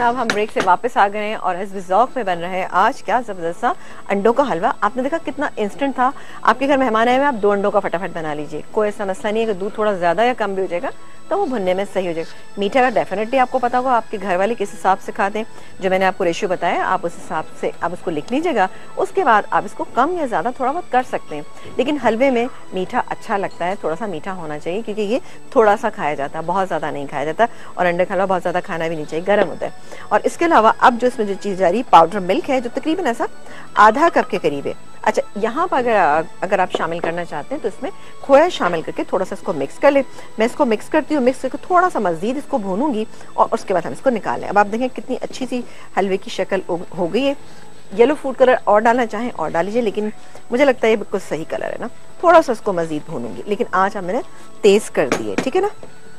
जनाब हम ब्रेक से वापस आ गए हैं और हिज़्ब ज़ौक़ में बन रहे हैं आज क्या ज़बरदस्त सा अंडों का हलवा। आपने देखा कितना इंस्टेंट था। आपके घर मेहमान आए हुए, आप 2 अंडों का फटाफट बना लीजिए, कोई ऐसा मसला नहीं है कि दूध थोड़ा ज़्यादा या कम भी हो जाएगा तो वो भुनने में सही हो जाएगा। मीठा का डेफिनेटली आपको पता होगा आपके घर वाले किस हिसाब से खाते हैं, जो मैंने आपको रेशियो बताया आप उस हिसाब से आप उसको लिख लीजिएगा। उसके बाद आप इसको कम या ज़्यादा थोड़ा बहुत कर सकते हैं, लेकिन हलवे में मीठा अच्छा लगता है, थोड़ा सा मीठा होना चाहिए क्योंकि ये थोड़ा सा खाया जाता है, बहुत ज़्यादा नहीं खाया जाता। और अंडे का हलवा बहुत ज़्यादा खाना भी नहीं चाहिए, गर्म होता है। और इसके अलावा अब जो इसमें जो चीज़ जा रही पाउडर मिल्क है, जो तकरीबन ऐसा आधा कप के करीब है। अच्छा, यहाँ पर अगर आप शामिल करना चाहते हैं तो इसमें खोया शामिल करके थोड़ा सा इसको मिक्स कर ले। मैं इसको मिक्स करती हूँ, मिक्स करके थोड़ा सा मज़ीद इसको भूनूंगी और उसके बाद हम इसको निकालें। अब आप देखें कितनी अच्छी सी हलवे की शक्ल हो गई है। येलो फूड कलर और डालना चाहें और डाल लीजिए, लेकिन मुझे लगता है ये बिल्कुल सही कलर है ना। थोड़ा सा इसको मज़ीद भूनूंगी, लेकिन आज हम मैंने तेज़ कर दी है, ठीक है ना,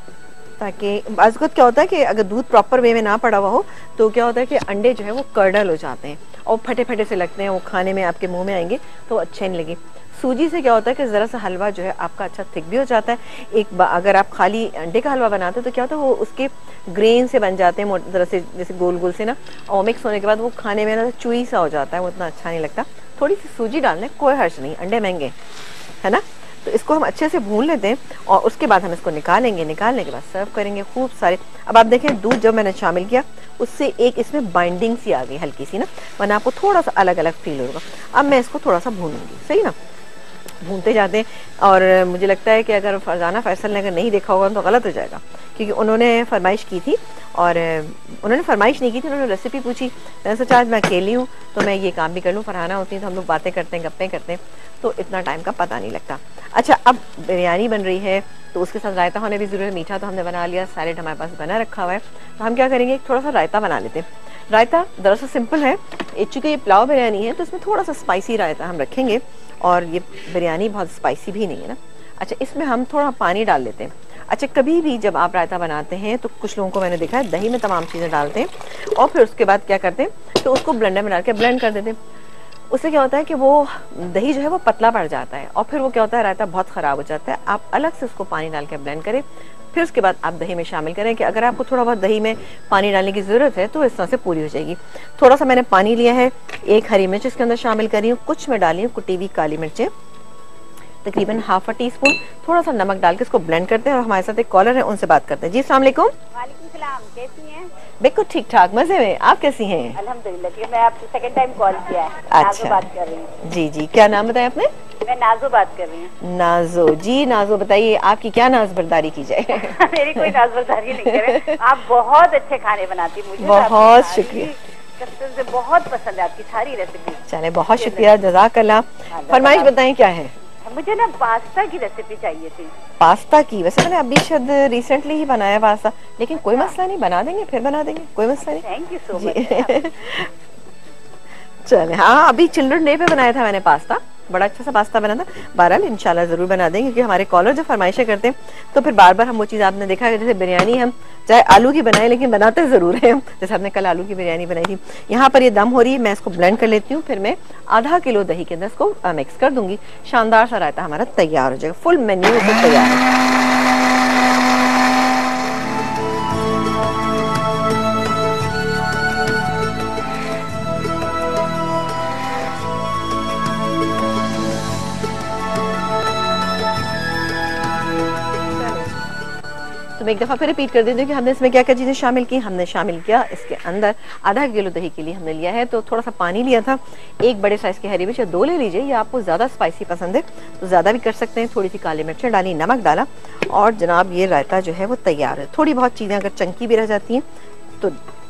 ताकि बाज़ वक़्त क्या होता है कि अगर दूध प्रॉपर वे में ना पड़ा हुआ हो तो क्या होता है कि अंडे जो है वो कर्डल हो जाते हैं और फटे फटे से लगते हैं, वो खाने में आपके मुंह में आएंगे तो अच्छे नहीं लगे। सूजी से क्या होता है कि ज़रा सा हलवा जो है आपका अच्छा थिक भी हो जाता है। अगर आप खाली अंडे का हलवा बनाते हो तो क्या होता है वो उसके ग्रेन से बन जाते हैं तरह से, जैसे गोल गोल से ना, और मिक्स होने के बाद वो खाने में ना चुई सा हो जाता है, वो उतना अच्छा नहीं लगता। थोड़ी सी सूजी डालने कोई हर्ज नहीं, अंडे महंगे है ना। तो इसको हम अच्छे से भून लेते हैं और उसके बाद हम इसको निकालेंगे। निकालने के बाद सर्व करेंगे खूब सारे। अब आप देखें दूध जब मैंने शामिल किया उससे एक इसमें बाइंडिंग सी आ गई हल्की सी ना, वरना आपको थोड़ा सा अलग अलग फील होगा। अब मैं इसको थोड़ा सा भूनूंगी, सही ना, भूनते जाते हैं। और मुझे लगता है कि अगर फरजाना फैसल ने अगर नहीं देखा होगा तो गलत हो जाएगा, क्योंकि उन्होंने फरमाइश की थी और उन्होंने फरमाइश नहीं की थी, उन्होंने रेसिपी पूछी। मैंने सोचा आज मैं अकेली हूँ तो मैं ये काम भी कर लूँ। फरहाना होती है तो हम लोग बातें करते हैं, गप्पें करते हैं, तो इतना टाइम का पता नहीं लगता। अच्छा, अब बिरयानी बन रही है तो उसके साथ रायता होने भी ज़रूरी है। मीठा तो हमने बना लिया, सैलेड हमारे पास बना रखा हुआ है, तो हम क्या करेंगे थोड़ा सा रायता बना लेते हैं। रायता दरअसल सिंपल है, चूँकि ये पुलाव बिरयानी है तो इसमें थोड़ा सा स्पाइसी रायता हम रखेंगे और ये बिरयानी बहुत स्पाइसी भी नहीं है ना। अच्छा, इसमें हम थोड़ा पानी डाल लेते हैं। अच्छा, कभी भी जब आप रायता बनाते हैं तो कुछ लोगों को मैंने देखा है दही में तमाम चीज़ें डालते हैं और फिर उसके बाद क्या करते हैं तो उसको ब्लेंडर में डाल के ब्लेंड कर देते हैं। उससे क्या होता है कि वो दही जो है वो पतला पड़ जाता है और फिर वो क्या होता है रायता बहुत ख़राब हो जाता है। आप अलग से उसको पानी डाल के ब्लेंड करें, फिर उसके बाद आप दही में शामिल करें कि अगर आपको थोड़ा बहुत दही में पानी डालने की ज़रूरत है तो इस तरह से पूरी हो जाएगी। थोड़ा सा मैंने पानी लिया है, एक हरी मिर्च इसके अंदर शामिल करी हूँ, कुछ मैं डाली हूँ कुटी हुई काली मिर्चें, तकरीबन ½ टीस्पून, थोड़ा सा नमक डाल के इसको ब्लेंड करते हैं। और हमारे साथ एक कॉलर है, उनसे बात करते हैं। जी अस्सलाम वालेकुम। वालेकुम सलाम, कैसी हैं? बिल्कुल ठीक ठाक, मजे में। आप कैसी हैं? अल्हम्दुलिल्लाह। मैं आपको सेकंड टाइम कॉल किया है। अच्छा, नाजो बात कर रही हूँ। जी जी, क्या नाम बताया आपने? मैं नाजो बात कर रही हूँ। नाजो जी, नाजो बताइए आपकी क्या नाजबरदारी की जाए? मेरी कोई नाजबरदारी नहीं करे। आप बहुत अच्छे खाने बनाती, मुझे बहुत शुक्रिया, कसम से बहुत पसंद है आपकी सारी रेसिपी। चले बहुत शुक्रिया, जज़ाकल्लाह। फरमाइश बताएं क्या है? मुझे ना पास्ता की रेसिपी चाहिए थी। पास्ता की? वैसे मैंने अभी शायद रिसेंटली ही बनाया पास्ता, लेकिन कोई मसला नहीं, बना देंगे, फिर बना देंगे, कोई मसला नहीं। Thank you so much. चले, हाँ अभी चिल्ड्रन डे पे बनाया था मैंने पास्ता, बड़ा अच्छा सा पास्ता बना था। बहरहाल इंशाल्लाह ज़रूर बना देंगे, क्योंकि हमारे कॉलर जो फरमाइशें करते हैं तो फिर बार बार हम वो चीज़, आपने देखा है जैसे बिरयानी हम चाहे आलू की बनाए लेकिन बनाते ज़रूर हैं। जैसे हमने कल आलू की बिरयानी बनाई थी। यहाँ पर ये दम हो रही है, मैं इसको ब्लेंड कर लेती हूँ, फिर मैं ½ किलो दही के अंदर इसको मिक्स कर दूंगी। शानदार सा रायता हमारा तैयार हो जाएगा, फुल मेन्यू तैयार है। तो मैं एक दफ़ा फिर रिपीट कर देती हूँ कि हमने इसमें क्या क्या चीज़ें शामिल की। हमने शामिल किया इसके अंदर ½ किलो दही के लिए हमने लिया है तो थोड़ा सा पानी लिया था, एक बड़े साइज़ की हरी मिर्च 2 ले लीजिए, या आपको ज़्यादा स्पाइसी पसंद है तो ज़्यादा भी कर सकते हैं। थोड़ी सी काली मिर्चें डाली, नमक डाला और जनाब ये रायता जो है वो तैयार है। थोड़ी बहुत चीज़ें अगर चंकी भी रह जाती हैं तो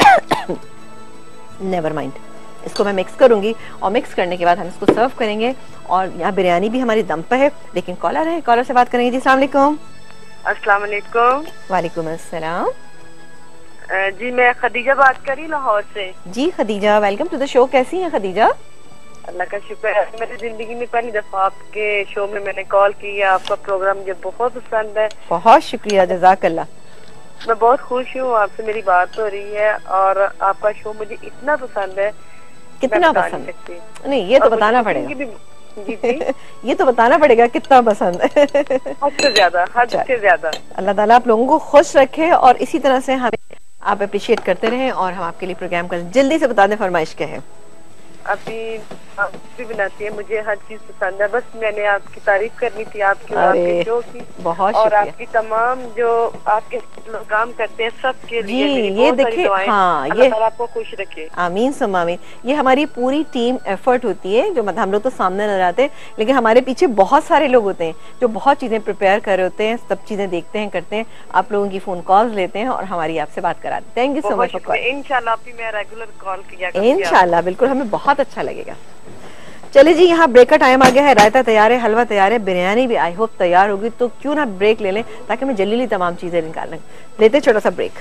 नेवर माइंड, इसको मैं मिक्स करूँगी और मिक्स करने के बाद हम इसको सर्व करेंगे। और यहाँ बिरयानी भी हमारी दम पर है, लेकिन कॉलर है, कॉलर से बात करेंगे। जी अस्सलाम वालेकुम। अस्सलाम वालेकुम। वालेकुम अस्सलाम। जी मैं खदीजा बात कर रही लाहौर से। जी Khadija, welcome to the show. कैसी हैं खदीजा? अल्लाह का शुक्र है, मेरी जिंदगी में पहली दफा आपके शो में मैंने कॉल किया। आपका प्रोग्राम मुझे बहुत पसंद है। बहुत शुक्रिया, जज़ाकल्लाह। मैं बहुत खुश हूँ, आपसे मेरी बात हो रही है और आपका शो मुझे इतना पसंद है। कितना पसंद? नहीं, ये तो बताना पड़ेगा। जी जी ये तो बताना पड़ेगा कितना पसंद है। हद से ज्यादा, हद से ज्यादा। अल्लाह ताला आप लोगों को खुश रखे और इसी तरह से हमें आप अप्रिशिएट करते रहें और हम आपके लिए प्रोग्राम करें। जल्दी से बता दें फरमाइश क्या है। अभी आप भी बनाती है, मुझे हर चीज पसंद है। बस मैंने आपकी तारीफ करनी थी, आपके अरे, शो की, बहुत और शुक्रिया। आपकी तमाम जो आपके लोग काम करते हैं सबके जी, लिए ये देखिए, हाँ, ये आपको खुश रखे। आमीन सुम आमीन। ये हमारी पूरी टीम एफर्ट होती है, जो हम लोग तो सामने नजर आते हैं, लेकिन हमारे पीछे बहुत सारे लोग होते हैं जो बहुत चीजें प्रिपेयर कर रहे होते हैं, सब चीजें देखते हैं, करते हैं, आप लोगों की फोन कॉल्स लेते हैं और हमारी आपसे बात कराते हैं। Thank you so much. इंशाल्लाह आपकी मैं रेगुलर कॉल किया इंशाल्लाह, बिल्कुल, हमें बहुत अच्छा लगेगा। चलिए जी, यहाँ ब्रेक का टाइम आ गया है। रायता तैयार है, हलवा तैयार है, बिरयानी भी आई होप तैयार होगी, तो क्यों ना ब्रेक ले लें ताकि मैं जल्दी तमाम चीजें निकाल लें। लेते छोटा सा ब्रेक।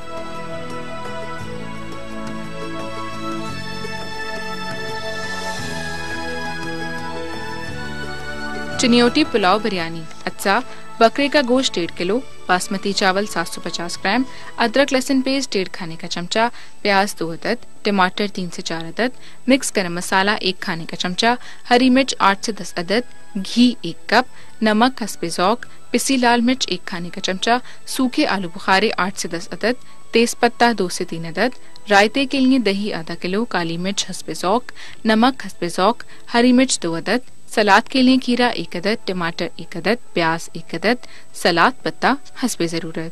चिनियोटी पुलाव बिरयानी। अच्छा, बकरे का गोश्त 1.5 किलो, बासमती चावल 750 ग्राम, अदरक लहसुन पेस्ट 1.5 खाने का चमचा, प्याज 2 अदद, टमाटर 3 से 4 अदद, मिक्स गरम मसाला 1 खाने का चमचा, हरी मिर्च 8 से 10 अदद, घी 1 कप, नमक हस्बे ज़ौक़, पिसी लाल मिर्च 1 खाने का चमचा, सूखे आलू बुखारे 8 से 10 अदद, तेज पत्ता 2 से 3 अदद, रायते के लिए दही आधा किलो, काली मिर्च हस्बे ज़ौक़, नमक हस्बे ज़ौक़, हरी मिर्च 2 अदद, सलाद के लिए खीरा 1 अदद, टमाटर 1 अदद, प्याज 1 अदद, सलाद पत्ता हस्बे जरूरत।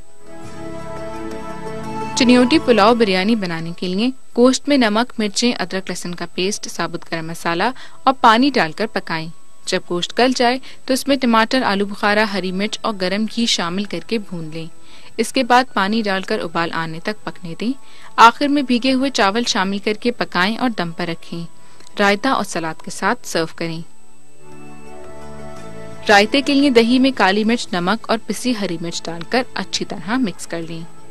चिनियोटी पुलाव बिरयानी बनाने के लिए गोश्त में नमक, मिर्चें, अदरक लहसुन का पेस्ट, साबुत गरम मसाला और पानी डालकर पकाएं। जब गोश्त गल जाए तो इसमें टमाटर, आलू बुखारा, हरी मिर्च और गरम घी शामिल करके भून लें। इसके बाद पानी डालकर उबाल आने तक पकने दें। आखिर में भीगे हुए चावल शामिल करके पकाएं और दम पर रखें। रायता और सलाद के साथ सर्व करें। रायते के लिए दही में काली मिर्च, नमक और पिसी हरी मिर्च डालकर अच्छी तरह मिक्स कर लें।